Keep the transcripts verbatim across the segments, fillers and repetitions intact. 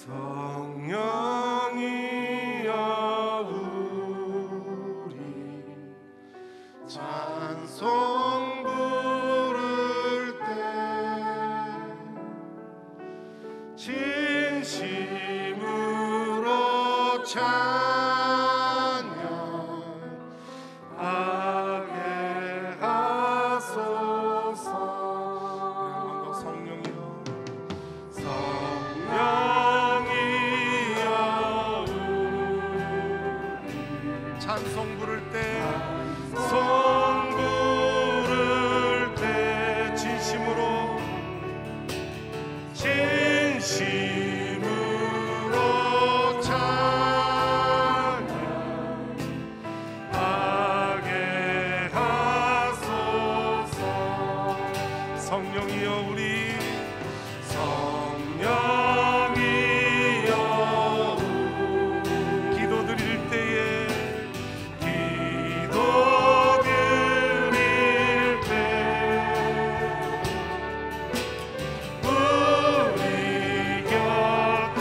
성령이여 우리 찬송 부를 때 진심으로 찬양하게 하소서. 한 번 더 성령이여 성령이여 우리 찬송 부를 때 손 부를 때 진심으로 진심으로 찬양하게 하소서. 성령이여 우리 성령이여 우리 기도 드릴 때에 기도 드릴 때 우리 곁에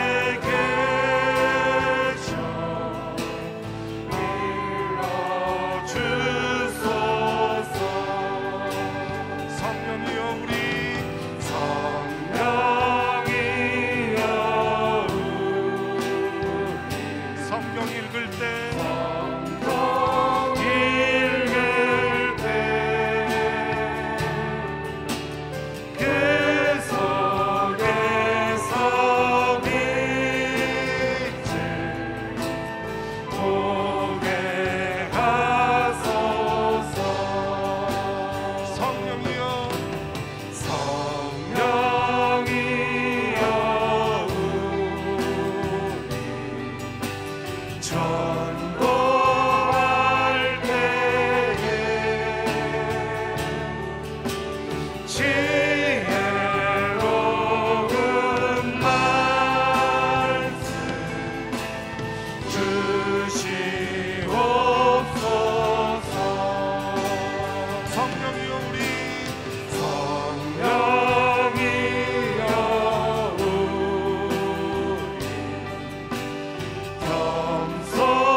계셔 일러주소서. 성령이여 우리 성령이여 우리 성경 읽을 때 읽을 때 그 속에서 빛을 보게 하소서. 성령이여 성령이여 우리 전도할 때에 지혜로운 말씀 주시옵소서. 성령이여 우리 성령이여 우리 겸손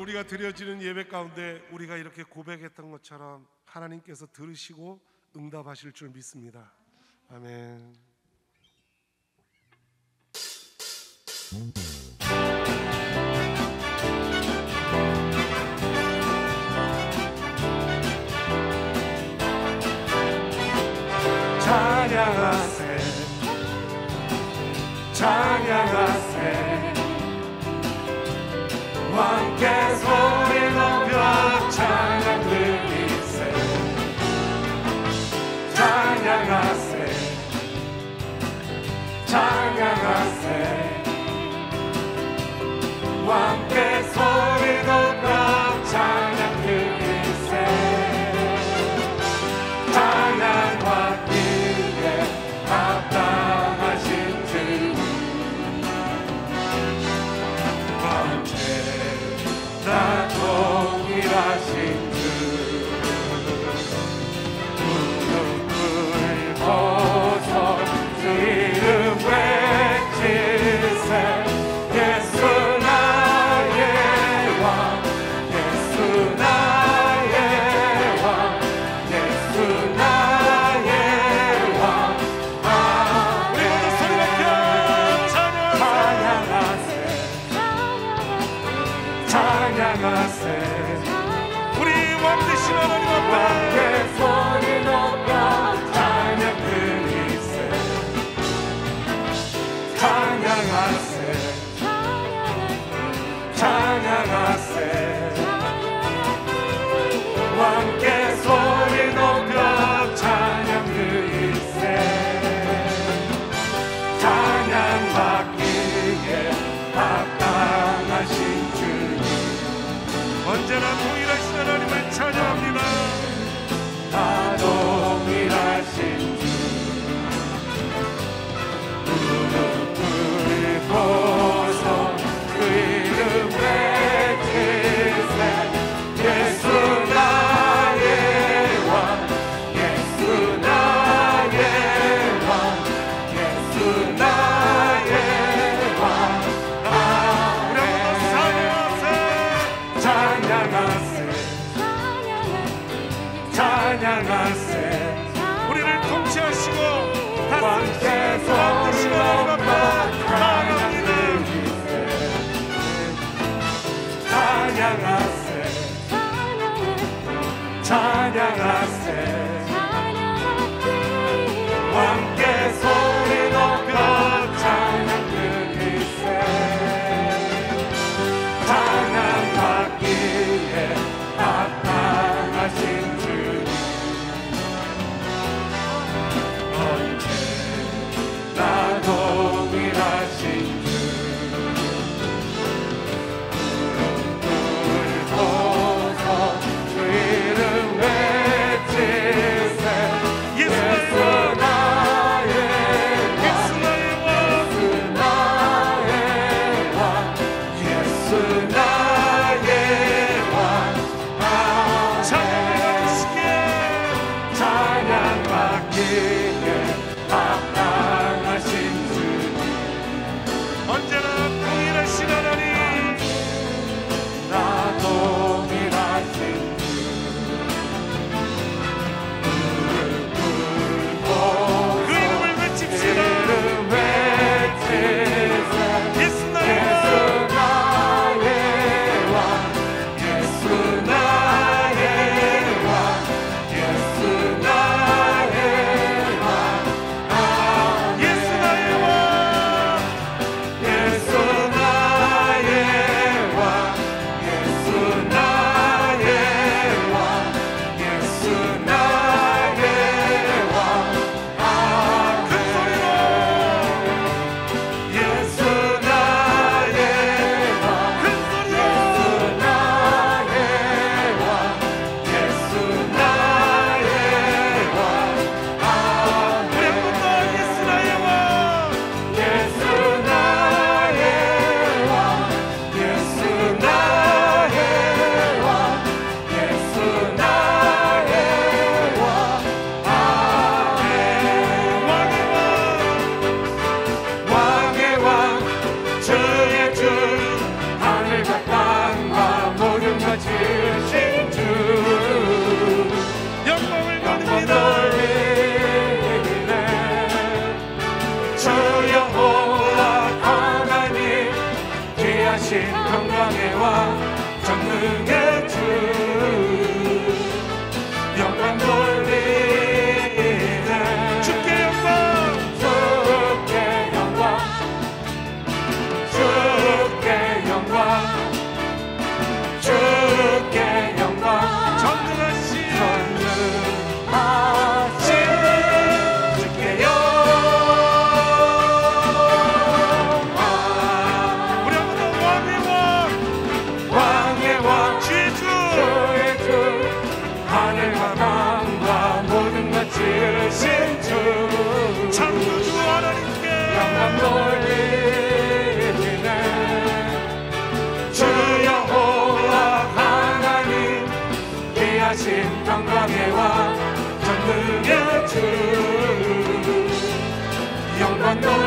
우리가 드려지는 예배 가운데 우리가 이렇게 고백했던 것처럼 하나님께서 들으시고 응답하실 줄 믿습니다. 아멘. 찬양하세 찬양하세 왕께 소리 높여 찬양 드리세 찬양하세 찬양하세 왕께 소리 높여 찬양 드리세 찬양 받기에 합당하신 주 언제나 동일하신 주 무릎을 벗어 주 이름 외치세 예수 나의 왕 예수 나의 왕 예수 나의 왕 아멘 찬양하세 찬양하세 우리 왕 되신 하나님 앞에 소리 높여 찬양 드리세 찬양하세 찬양하세 왕께 소리 높여 찬양 드리세 찬양 받기에 합당하신 주님 언제나 동일하신 하나님을 찬양합니다. 다 동일하신 주 무릎을 벗어 그 이름 외치세 예수 나의 왕 예수 나의 왕 예수 나의 왕 아멘 찬양하세 찬양하세 우리를 통치하시고 왕께 다스리시는 하나님 앞에 나아갑니다. 찬양하세 찬양하세 왕께 소리 높여 귀하신 평강의 왕 전능의 주 영광 돌리네 주께 영광 주께 영광 주께 영광 주께 영광 전능하신 전능하신 주께 영광 우리 한번 더 왕의 왕 왕의 왕 주의 주 주의 주 하늘과 땅과 모든 것 지으신 주 창조주 하나님께 영광 돌리네 주 여호와 하나님 귀하신 평강의 왕 전능의 주 영광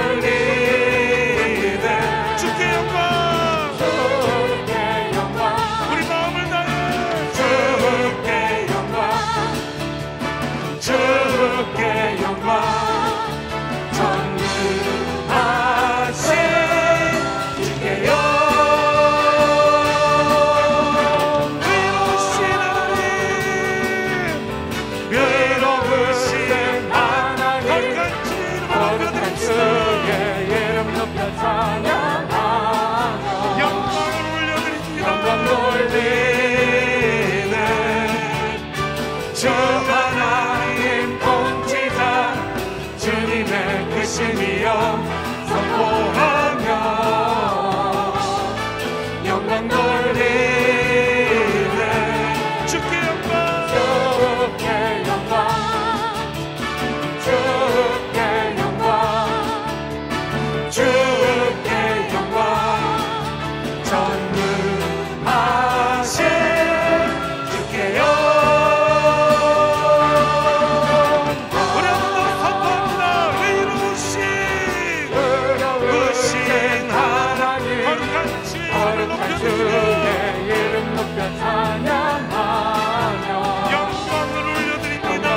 돌리네 주께 영광 주께 영광 우리 마음을 다해 주께 영광 주께 영광 전능하신 주께 영광 외로우신 하나님 외로우신 하나님 거룩한 주의 이름을 거룩한 높여드립니다. 주의 이름 높여 찬양하며 영광을 올려드립니다. 영광 돌리네 주 하나님 통치자 주님의 크심이여 선포하며 영광 돌리네 주께 영광 주께 영광 주께 영광 주께 영광 전능하신 주께 우리 한번 더 영광 선포합니다. 외로우신 의로우신 하나님 거룩한 주의 이름을 거룩한 높여드립니다. 주의 이름 높여 찬양하며 영광을 올려드립니다. 영광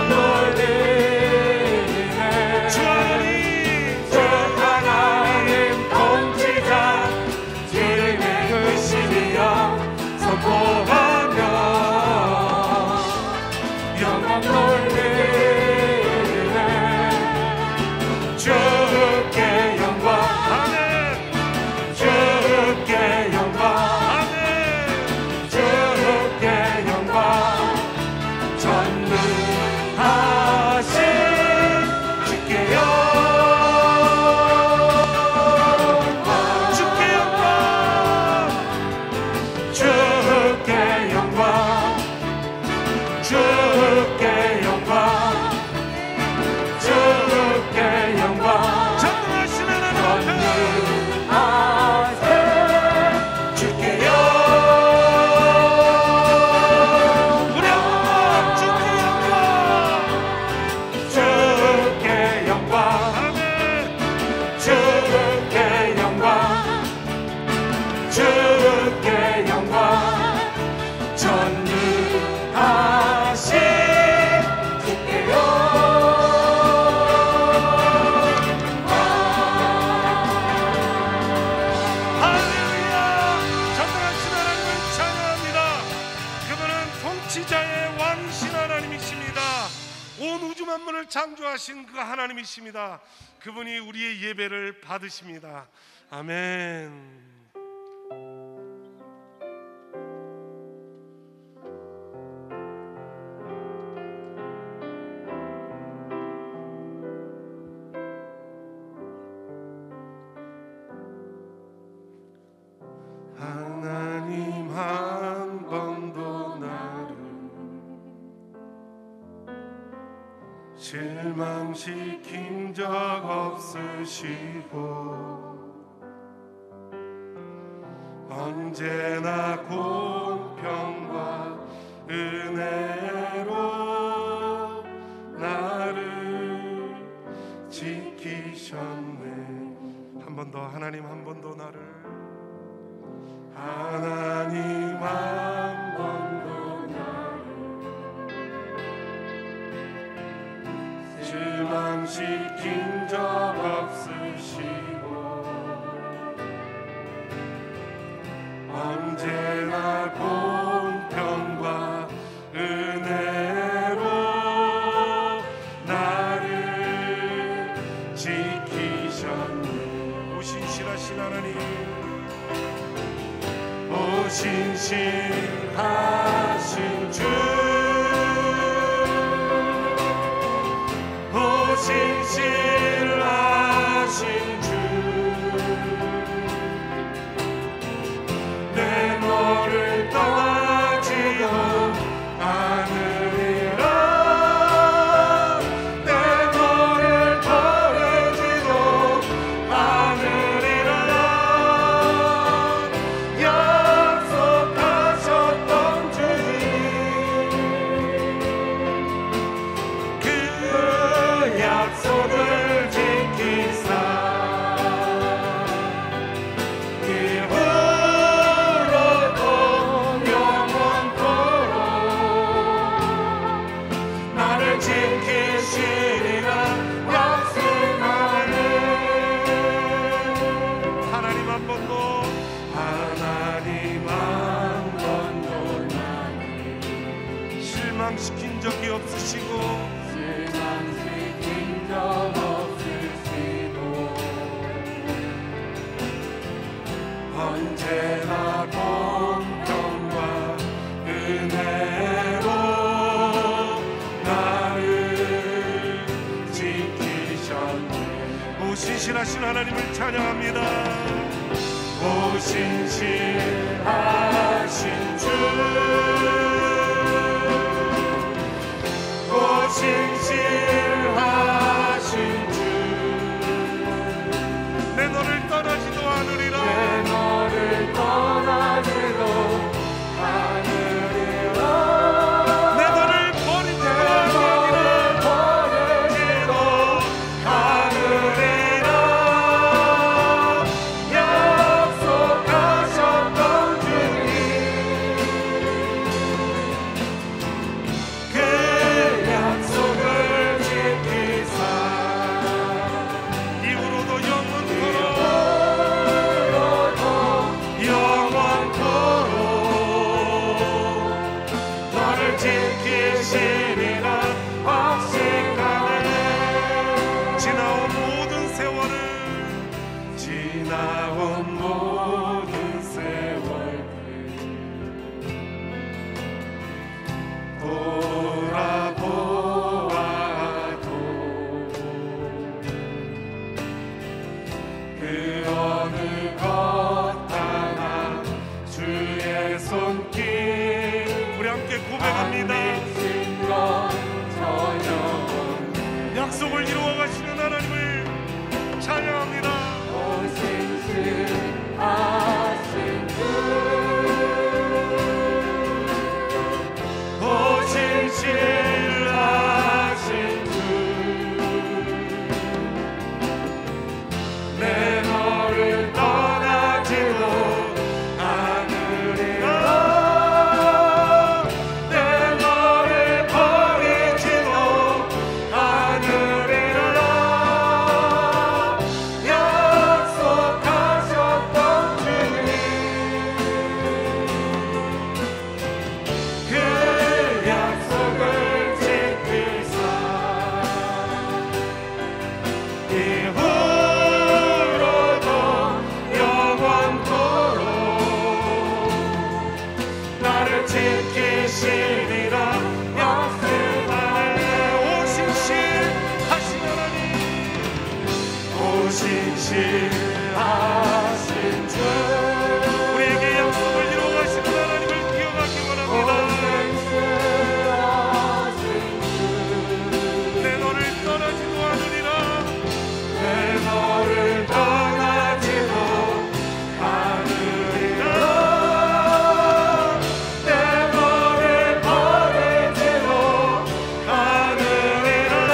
돌리네 주 하나님 주 하나님 통치자 주님의 크심이여 선포하며 영광 돌리네 주께 영광 아멘 주께 영광 아멘 주께 영광 전능하신 주께 영광 주께 영광 주께 영광 주께 영광 주께 영광 전능하신 하나님 앞에 전능하신 주께 영광 우리 한번 주께 영광 주께 영광 아멘 주께 영광 주께 영광 전능하신 주께 영광 할렐루야 전능하신 하나님을 찬양합니다. 그분은 통치자의 왕이신 하나님이십니다. 온 우주 만물을 창조하신 그 하나님이십니다. 그분이 우리의 예배를 받으십니다. 아멘. 하나님 한 번도 나를 실망시킨 적 없으시고 언제나 공평과 은혜로 나를 지키셨네. 한 번 더 하나님 한 번 더 나를 하나님 한 번도 나를 실망시킨 적 없으시고 신실하신 하나님, 오 신실하신 주, 오 신실하신 주, 내 너를 떠나지도 않으리라, 내 너를 버리지도 않으리라, 약속하셨던 주님, 그 약속을 지키사 이후로도 영원토록 나를 지키시리라 약속하네. 하나님 한 번도 하나님 한 번도 나를 실망시킨 적이 없으시고 실망시킨 적 없으시고 언제나 공평과 은혜로 나를 지키셨네. 오 신실하신 하나님을 찬양합니다. 오 신실하신 주, 오 신실하신 주, 내 너를 떠나지도 않으리라, 내 너를 떠나지도 않으리라, 내 너를 버리지도 내 않으리라. 너를 버리지도 않으리라, 약속하셨던 주님, 그 약속을 지키사 이후로도 영원토록 영원토록 너를 지키시리라 확신하네. 지나온 모든 세월을 지나온 모든 세월들 돌아보아도 그 어느 것 하나 주의 손길 우리 함께 고백합니다. 믿으신 건 전혀 없네. 약속을 이루어 가시는 하나님을 찬양합니다. 오 신실하신 주, 오 신실하신 주, 내 너를 떠나지도 않으리라, 내 너를 버리지도 않으리라, 약속하셨던 주님, 그 약속을 지키사 이후로도 영원토록 나를 지키시리라 약속하네. 오 신실하신 하나님, 오 신실하신 주, 우리에게 약속을 이루어 가시는 하나님을 기억하기 원합니다. 내 너를 떠나지도 않으리라, 내 너를 떠나지도 않으리라, 내 너를 버리지도 않으리라,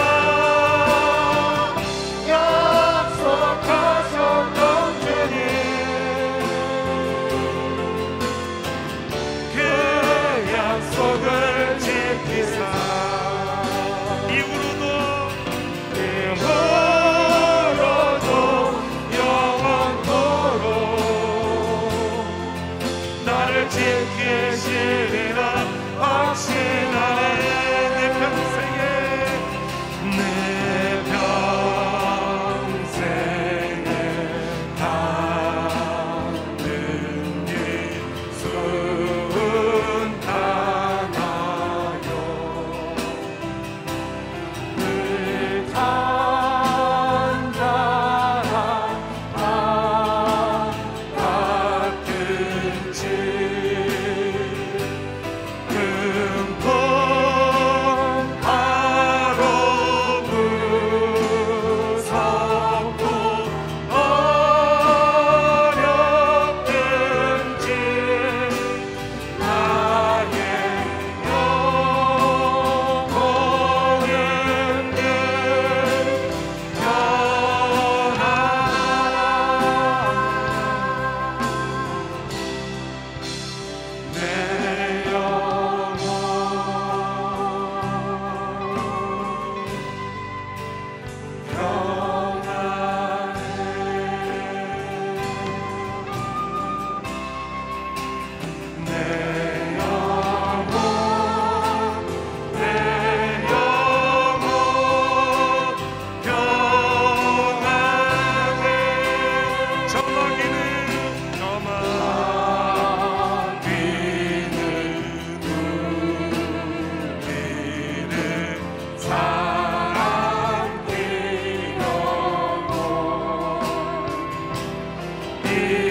약속하셨던 주님, 저마귀는 저마귀는 우리를 사랑하려고 이